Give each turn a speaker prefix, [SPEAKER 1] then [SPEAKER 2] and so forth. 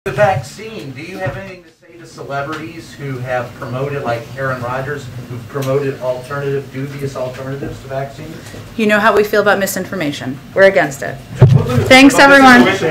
[SPEAKER 1] The vaccine, do you have anything to say to celebrities who have promoted, like Aaron Rodgers, who've promoted dubious alternatives to vaccines?
[SPEAKER 2] You know how we feel about misinformation. We're against it. Thanks, everyone.